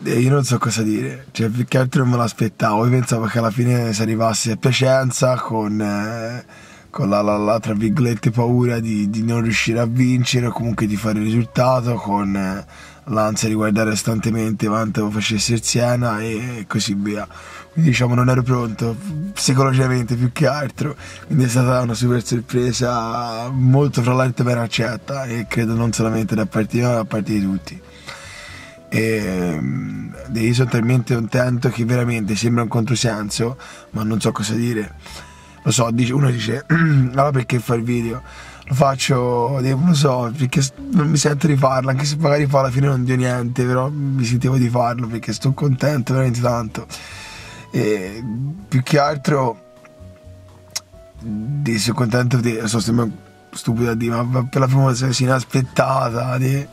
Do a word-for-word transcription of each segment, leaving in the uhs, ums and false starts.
E io non so cosa dire, cioè più che altro non me l'aspettavo, io pensavo che alla fine si arrivasse a Piacenza con, eh, con la, la, la tra virgolette paura di, di non riuscire a vincere o comunque di fare il risultato, con eh, l'ansia di guardare costantemente quanto facesse il Siena e così via. Quindi diciamo non ero pronto psicologicamente più che altro, quindi è stata una super sorpresa molto fra l'altro ben accetta e credo non solamente da parte mia ma da parte di tutti. E io sono talmente contento che veramente sembra un controsenso, ma non so cosa dire. Lo so, uno dice allora perché fare il video? Lo faccio, non lo so, perché non mi sento di farlo, anche se magari poi alla fine non dio niente, però mi sentivo di farlo perché sto contento veramente tanto. E più che altro di, sono contento di, so, sembra stupido a dire, ma per la prima volta così inaspettata di,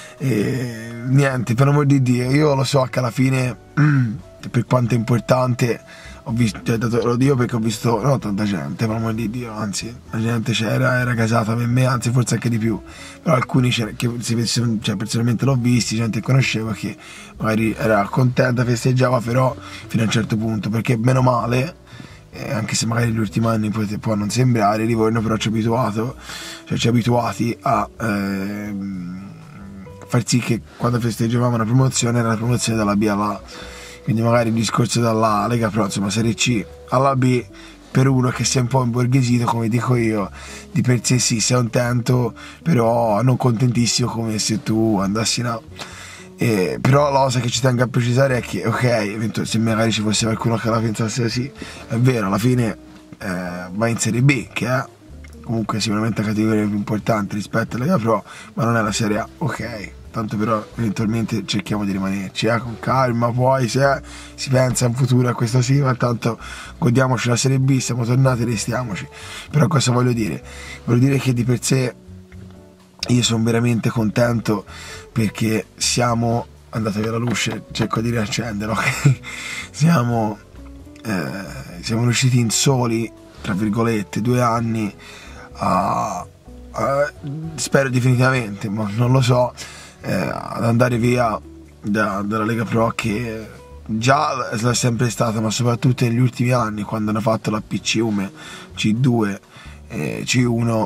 e niente, per l'amor di Dio, io lo so che alla fine per quanto è importante ho visto, cioè, lo dico perché ho visto no tanta gente, per l'amor di Dio, anzi la gente c'era, era casata per me, anzi forse anche di più, però alcuni che cioè, personalmente l'ho visti, gente che conoscevo che magari era contenta, festeggiava, però fino a un certo punto, perché meno male eh, anche se magari negli ultimi anni può, può non sembrare, Livorno però ci ha abituato, cioè ci ha abituati a ehm, far sì che quando festeggiavamo una promozione era la promozione dalla B alla A, quindi magari il discorso dalla Lega Pro, insomma Serie C alla B, per uno che si è un po' imborghesito come dico io, di per sé sì, sei contento, però non contentissimo come se tu andassi là. E, però la cosa che ci tengo a precisare è che ok, se magari ci fosse qualcuno che la pensasse così, è vero, alla fine eh, va in Serie B, che è comunque sicuramente una categoria più importante rispetto alla Lega Pro, ma non è la Serie A, ok, tanto però eventualmente cerchiamo di rimanerci eh, con calma, poi se si pensa in futuro a questo sì, ma tanto godiamoci la Serie B, siamo tornati e restiamoci. Però cosa voglio dire? Voglio dire che di per sé io sono veramente contento perché siamo andati via la luce, cerco di riaccenderlo, ok? siamo eh, siamo riusciti in soli tra virgolette due anni a, a spero definitivamente, ma non lo so, eh, ad andare via da, dalla Lega Pro, che già è sempre stata, ma soprattutto negli ultimi anni quando hanno fatto la P C Ume, C due, eh, C uno,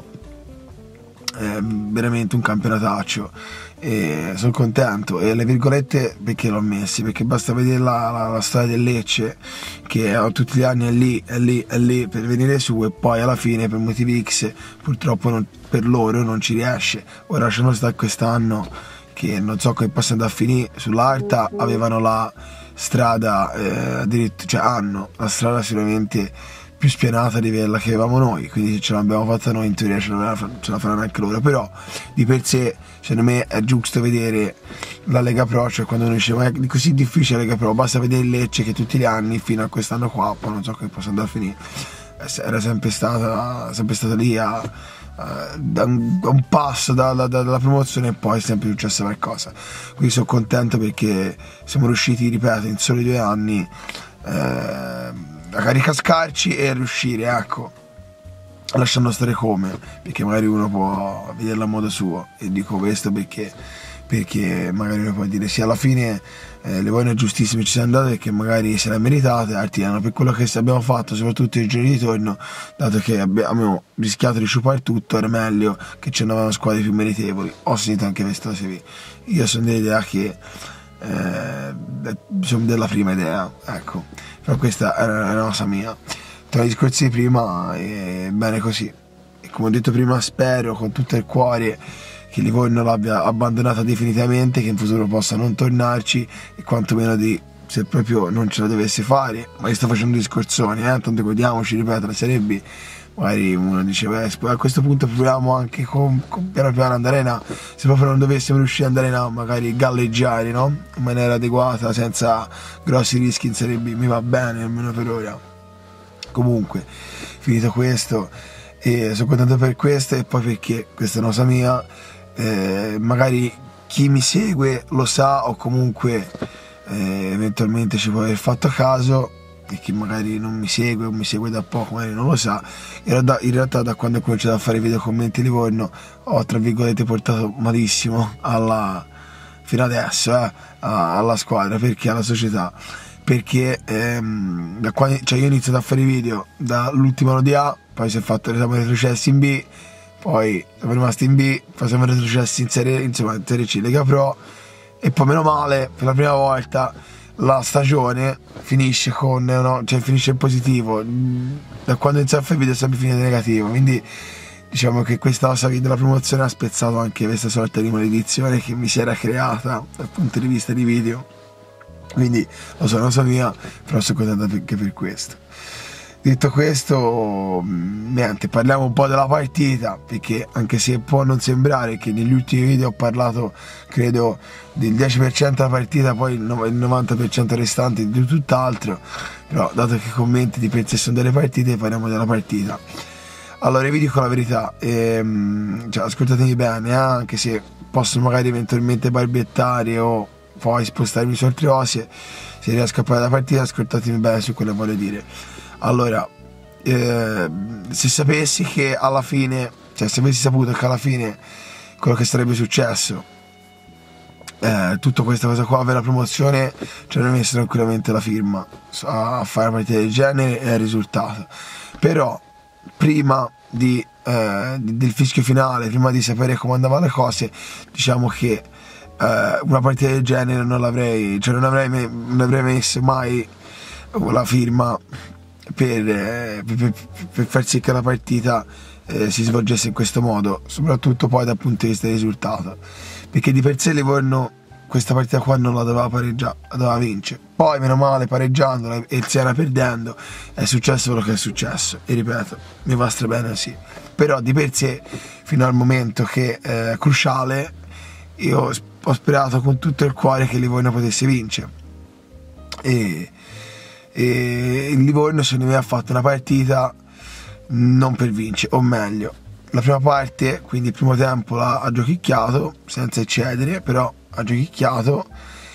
eh, veramente un campionataccio. E sono contento, e le virgolette perché l'ho messi? Perché basta vedere la, la, la storia del Lecce, che tutti gli anni è lì, è lì, è lì per venire su, e poi alla fine per motivi X purtroppo non, per loro non ci riesce. Ora lasciamo stare quest'anno che non so come possa andare a finire. Sull'Arta avevano la strada eh, addirittura, cioè hanno la strada sicuramente più spianata di quella che avevamo noi, quindi se ce l'abbiamo fatta noi in teoria ce la, ce la faranno anche loro. Però di per sé secondo me è giusto vedere la Lega Pro, cioè quando uno dice ma è così difficile la Lega Pro, basta vedere il Lecce che tutti gli anni fino a quest'anno qua, poi non so come possa andare a finire, era sempre stata sempre stata lì a, a, da, un, a un passo da, da, dalla promozione, e poi è sempre successo qualcosa. Quindi sono contento perché siamo riusciti, ripeto, in soli due anni eh, a ricascarci e a riuscire, ecco, lasciando stare come, perché magari uno può vederla a modo suo, e dico questo perché perché magari uno può dire sì, alla fine eh, le buone giustissime ci siamo andate perché magari se le meritate, altri hanno per quello che abbiamo fatto, soprattutto i giorni di ritorno, dato che abbiamo rischiato di sciupare tutto, era meglio che ce ne avevano squadre più meritevoli. Ho sentito anche questa cosa qui, io sono dell'idea che eh, sono della prima idea, ecco, però questa era una cosa mia. Tra i discorsi di prima è bene così, e come ho detto prima spero con tutto il cuore che Livorno l'abbia abbandonata definitivamente, che in futuro possa non tornarci, e quantomeno di, se proprio non ce la dovesse fare, ma io sto facendo discorsoni, eh, tanto godiamoci, ripeto, la Serie B. Magari uno dice beh, a questo punto proviamo anche con, con piano piano andare in A, se proprio non dovessimo riuscire ad andare in A, magari galleggiare, no? In maniera adeguata, senza grossi rischi in Serie B, mi va bene almeno per ora. Comunque, finito questo, e sono contento per questo, e poi perché questa è una cosa mia, eh, magari chi mi segue lo sa, o comunque eh, eventualmente ci può aver fatto caso, e chi magari non mi segue o mi segue da poco magari non lo sa. In realtà, in realtà da quando ho cominciato a fare video commenti a Livorno ho tra virgolette portato malissimo alla, fino adesso eh, alla squadra, perché alla società, perché ehm, da quando, cioè io ho iniziato a fare i video dall'ultimo anno di A, poi si è fatto, siamo retrocessi in B, poi siamo rimasti in B, poi siamo retrocessi in Serie, insomma, in Serie C, Lega Pro, e poi meno male per la prima volta la stagione finisce con, no, cioè finisce in positivo. Da quando inizio a fare video è sempre finito in negativo, quindi diciamo che questa cosa della promozione ha spezzato anche questa sorta di maledizione che mi si era creata dal punto di vista di video. Quindi lo so, non so mia, però sono contento anche per questo. Detto questo, niente, parliamo un po' della partita, perché anche se può non sembrare che negli ultimi video ho parlato, credo, del dieci per cento della partita, poi il novanta per cento restante di tutt'altro, però dato che i commenti di per sé sono delle partite, parliamo della partita. Allora vi dico la verità, ehm, cioè, ascoltatemi bene, eh, anche se posso magari eventualmente barbettare o poi spostarmi su altre cose, se riesco a parlare della partita ascoltatemi bene su quello che voglio dire. Allora, eh, se sapessi che alla fine, cioè se avessi saputo che alla fine quello che sarebbe successo, eh, tutta questa cosa qua per la promozione, ci avrei messo tranquillamente la firma a fare una partita del genere e il risultato. Però prima di, eh, del fischio finale, prima di sapere come andavano le cose, diciamo che eh, una partita del genere non l'avrei, cioè non avrei, non avrei messo mai la firma per, eh, per, per far sì che la partita eh, si svolgesse in questo modo, soprattutto poi dal punto di vista del risultato, perché di per sé Livorno questa partita qua non la doveva pareggiare, la doveva vincere. Poi meno male pareggiandola e il Siena perdendo è successo quello che è successo, e ripeto, mi va strabene sì, però di per sé fino al momento che è eh, cruciale io ho sperato con tutto il cuore che Livorno potesse vincere, e e il Livorno secondo me ha fatto una partita non per vincere, o meglio la prima parte, quindi il primo tempo l'ha ha giochicchiato senza eccedere, però ha giochicchiato.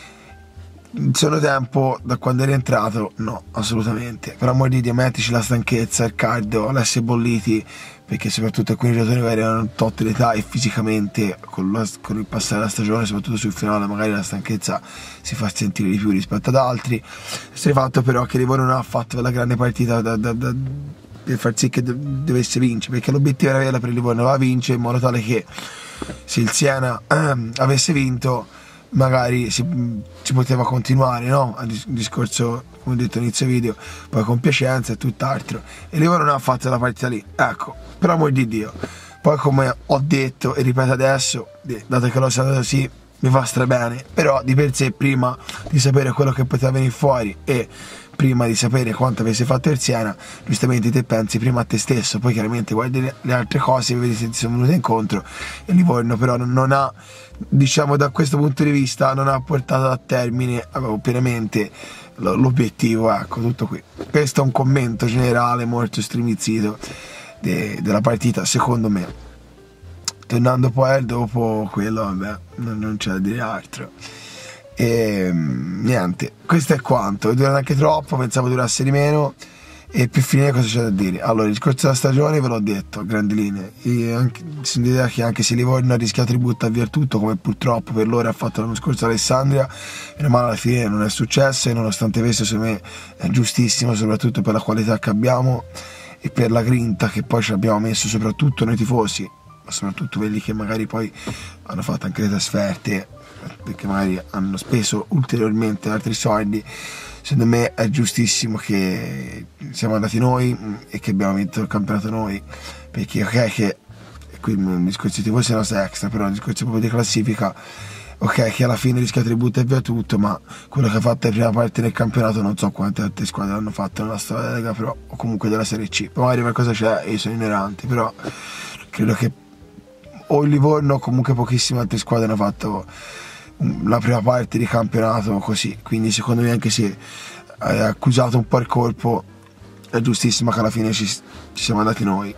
Il secondo tempo, da quando è rientrato, no, assolutamente. Per amor di Dio, mettici la stanchezza, il cardio, l'essere bolliti, perché soprattutto alcuni giocatori magari erano tot l'età e fisicamente con, la, con il passare della stagione, soprattutto sul finale, magari la stanchezza si fa sentire di più rispetto ad altri. Si è fatto però che Livorno non ha fatto quella grande partita da, da, da, per far sì che dovesse vincere, perché l'obiettivo era per il Livorno la vincere, in modo tale che se il Siena ehm, avesse vinto magari si, si poteva continuare, no? A dis- discorso, come ho detto all'inizio video, poi con Piacenza e tutt'altro, e Livorno non ha fatto la partita lì, ecco, per amor di Dio. Poi come ho detto e ripeto adesso, dato che l'ho stato così, mi fa strabene, però di per sé prima di sapere quello che poteva venire fuori e prima di sapere quanto avesse fatto il Siena, giustamente te pensi prima a te stesso, poi chiaramente guardi le, le altre cose e vedi se ti sono venute incontro, e Livorno però non, non ha, diciamo da questo punto di vista, non ha portato a termine avevo pienamente l'obiettivo, ecco, tutto qui. Questo è un commento generale molto stremizzito de, della partita, secondo me. Tornando poi dopo quello, vabbè, non, non c'è da dire altro. E niente, questo è quanto. È durato anche troppo, pensavo durasse di meno. E per finire cosa c'è da dire? Allora, il discorso della stagione ve l'ho detto a grandi linee. E anche, sono l'idea che anche se Livorno ha rischiato di buttare via tutto, come purtroppo per loro ha fatto l'anno scorso Alessandria, meno male alla fine non è successo, e nonostante questo secondo me è giustissimo, soprattutto per la qualità che abbiamo e per la grinta che poi ci abbiamo messo, soprattutto noi tifosi, ma soprattutto quelli che magari poi hanno fatto anche le trasferte, perché magari hanno speso ulteriormente altri soldi. Secondo me è giustissimo che siamo andati noi e che abbiamo vinto il campionato noi, perché ok che qui il discorso di tifosi è una cosa extra, però il discorso proprio di classifica, ok che alla fine rischiate di buttare via tutto, ma quello che ha fatto la prima parte del campionato non so quante altre squadre hanno fatto nella storia della Lega Pro o comunque della Serie C, poi magari qualcosa c'è e io sono ignorante, però credo che o il Livorno o comunque pochissime altre squadre hanno fatto la prima parte di campionato così, quindi secondo me anche se hai accusato un po' il colpo è giustissimo che alla fine ci, ci siamo andati noi,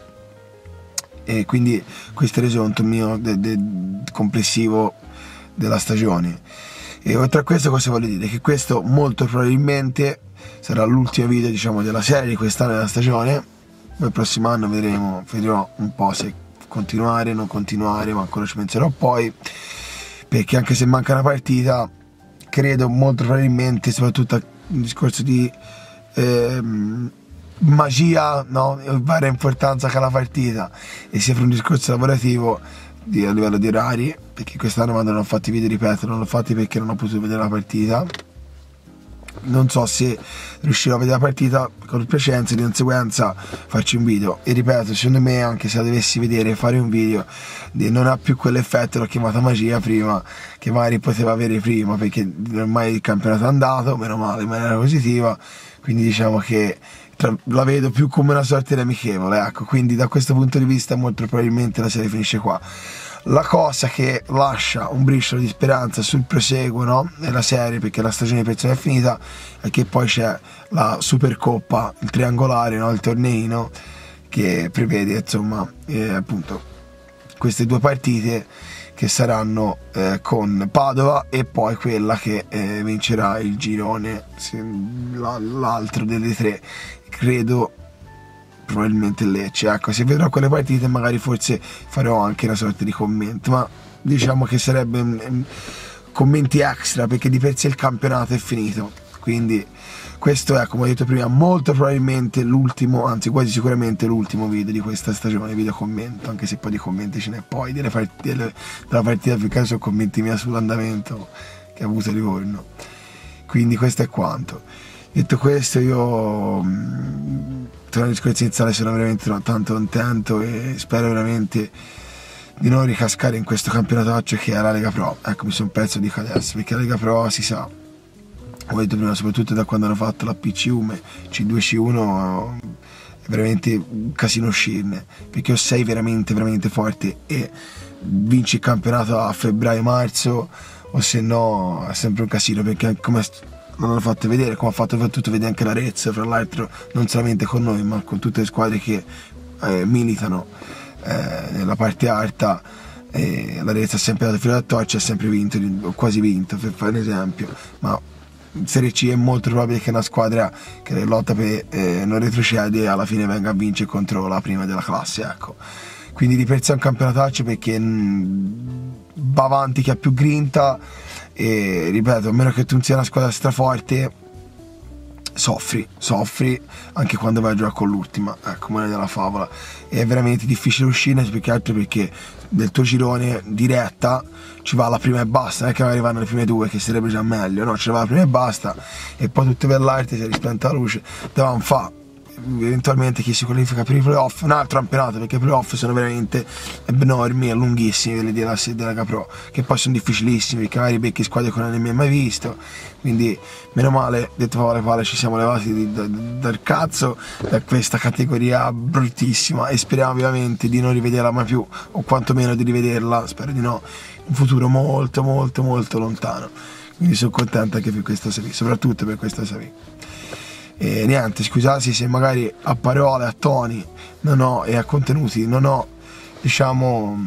e quindi questo è il resoconto mio de, de, complessivo della stagione. E oltre a questo cosa voglio dire? Che questo molto probabilmente sarà l'ultimo video, diciamo, della serie di quest'anno della stagione. Poi il prossimo anno vedremo, vedremo un po' se continuare o non continuare, ma ancora ci penserò poi. perché anche se manca una partita, credo molto probabilmente, soprattutto un discorso di ehm, magia, no? Varia importanza che ha la partita, e sia per un discorso lavorativo di, a livello di orari, perché quest'anno quando non ho fatto i video, ripeto, non l'ho fatti perché non ho potuto vedere la partita. Non so se riuscirò a vedere la partita con piacenza, di conseguenza farci un video. E ripeto, secondo me, anche se la dovessi vedere, fare un video non ha più quell'effetto, l'ho chiamata magia prima, che magari poteva avere prima, perché ormai il campionato è andato, meno male, in maniera positiva, quindi diciamo che la vedo più come una sorta di amichevole, ecco. Quindi da questo punto di vista molto probabilmente la serie finisce qua. La cosa che lascia un briciolo di speranza sul proseguo, no, nella serie, perché la stagione di pensione è finita, è che poi c'è la Supercoppa, il triangolare, no, il torneino, che prevede insomma eh, appunto queste due partite che saranno eh, con Padova, e poi quella che eh, vincerà il girone, l'altro delle tre, credo probabilmente Lecce. Ecco, se vedrò quelle partite magari forse farò anche una sorta di commento, ma diciamo che sarebbe um, commenti extra, perché di per sé il campionato è finito. Quindi questo è, come ho detto prima, molto probabilmente l'ultimo, anzi quasi sicuramente l'ultimo video di questa stagione, video commento, anche se poi di commenti ce n'è poi delle partite, delle, della partita, più che altro commenti mia sull'andamento che ha avuto Livorno. Quindi questo è quanto. Detto questo, io mh, torno al discorso iniziale, sono veramente tanto contento e spero veramente di non ricascare in questo campionataccio che è la Lega Pro. Ecco, mi sono perso di adesso, perché la Lega Pro, si sa, ho detto prima, soprattutto da quando hanno fatto la P C Ume, C due C uno, è veramente un casino uscirne, perché o sei veramente veramente forte e vinci il campionato a febbraio-marzo, o se no è sempre un casino, perché come non l'ho fatto vedere, come ha fatto soprattutto vedere anche l'Arezzo, fra l'altro non solamente con noi ma con tutte le squadre che eh, militano eh, nella parte alta. eh, l'Arezzo ha sempre dato filo da torcia, ha sempre vinto, o quasi vinto, per fare un esempio, ma in Serie C è molto probabile che una squadra che lotta per eh, non retrocede alla fine venga a vincere contro la prima della classe, ecco. Quindi di per sé è un campionataccio, perché mh, va avanti chi ha più grinta, e ripeto, a meno che tu non sia una squadra straforte, soffri, soffri anche quando vai a giocare con l'ultima, ecco, come della favola. È veramente difficile uscirne, più che altro perché del tuo girone diretta ci va la prima e basta, non è che magari vanno le prime due, che sarebbe già meglio, no, ci va la prima e basta, e poi tutte per l'arte, si è rispenta la luce, devono fa eventualmente chi si qualifica per i playoff, un altro campionato, perché i playoff sono veramente enormi e lunghissimi, quelli della, della Lega Pro, che poi sono difficilissimi, perché magari becchi squadre che non ne hai mai visto. Quindi meno male, detto parole pale, ci siamo levati di, da, dal cazzo da questa categoria bruttissima, e speriamo ovviamente di non rivederla mai più, o quantomeno di rivederla, spero di no, in un futuro molto molto molto lontano. Quindi sono contento anche per questa serie, soprattutto per questa serie. E niente, scusate se magari a parole, a toni non ho, e a contenuti non ho, diciamo,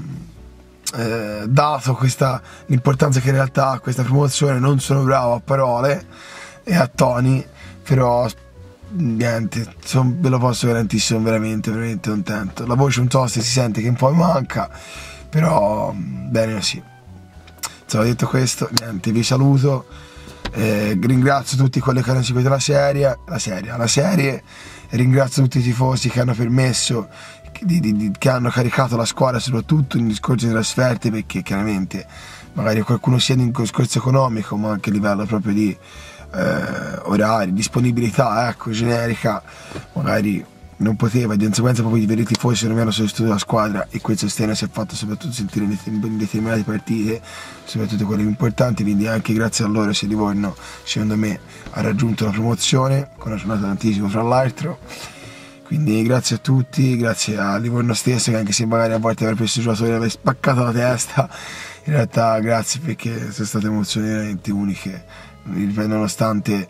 eh, dato questa l'importanza che in realtà ha questa promozione. Non sono bravo a parole e a toni, però niente, son, ve lo posso garantire, sono veramente veramente contento. La voce un so se si sente che un po' mi manca, però bene così. Insomma, detto questo, niente, vi saluto. Eh, ringrazio tutti quelli che hanno seguito la serie, la serie, la serie, e ringrazio tutti i tifosi che hanno permesso, di, di, di, che hanno caricato la squadra, soprattutto in discorsi di trasferte, perché chiaramente magari qualcuno sia in discorso economico, ma anche a livello proprio di eh, orari, disponibilità, ecco, generica, magari non poteva, di conseguenza proprio i veri tifosi non mi hanno sostenuto la squadra, e quel sostegno si è fatto soprattutto sentire in determinate partite, soprattutto quelle importanti. Quindi anche grazie a loro se Livorno, secondo me, ha raggiunto la promozione con una giornata d'anticipo fra l'altro. Quindi grazie a tutti, grazie a Livorno stesso, che anche se magari a volte aver preso i giocatori e aver spaccato la testa, in realtà grazie, perché sono state emozioni veramente uniche, nonostante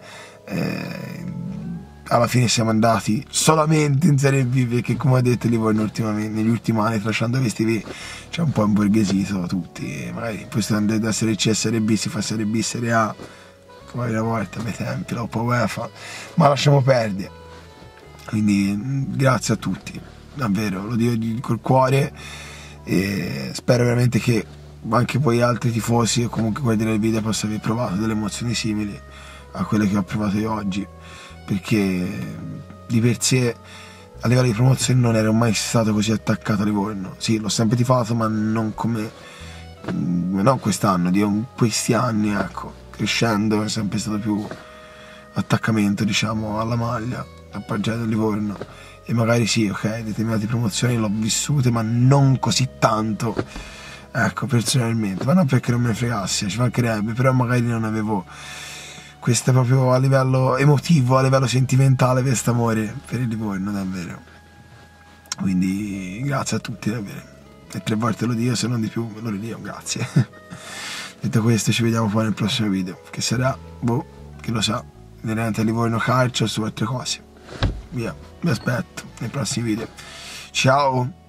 eh, alla fine siamo andati solamente in Serie B, perché come ho detto Livorno ultimamente, negli ultimi anni, lasciando questi V, c'è un po' imborghesito tutti, e magari poi andare da Serie C a Serie B, si fa Serie B, Serie A, come una volta, a bei tempi, la Coppa UEFA, ma lasciamo perdere. Quindi grazie a tutti, davvero, lo dico col cuore, e spero veramente che anche poi altri tifosi o comunque guardare il video possano aver provato delle emozioni simili a quelle che ho provato io oggi, perché di per sé a livello di promozione non ero mai stato così attaccato a Livorno. Sì, l'ho sempre tifato, ma non come non quest'anno, di questi anni, ecco. Crescendo è sempre stato più attaccamento, diciamo, alla maglia, al Pagella del Livorno. E magari sì, ok, determinate promozioni l'ho vissute, ma non così tanto, ecco, personalmente. Ma non perché non me ne fregasse, ci mancherebbe, però magari non avevo questo proprio a livello emotivo, a livello sentimentale, questo amore per il Livorno, davvero. Quindi grazie a tutti, davvero. E tre volte lo dico, se non di più lo ridio, grazie. Detto questo, ci vediamo poi nel prossimo video, che sarà, boh, chi lo sa, inerente a Livorno calcio o su altre cose. Via, vi aspetto nei prossimi video. Ciao!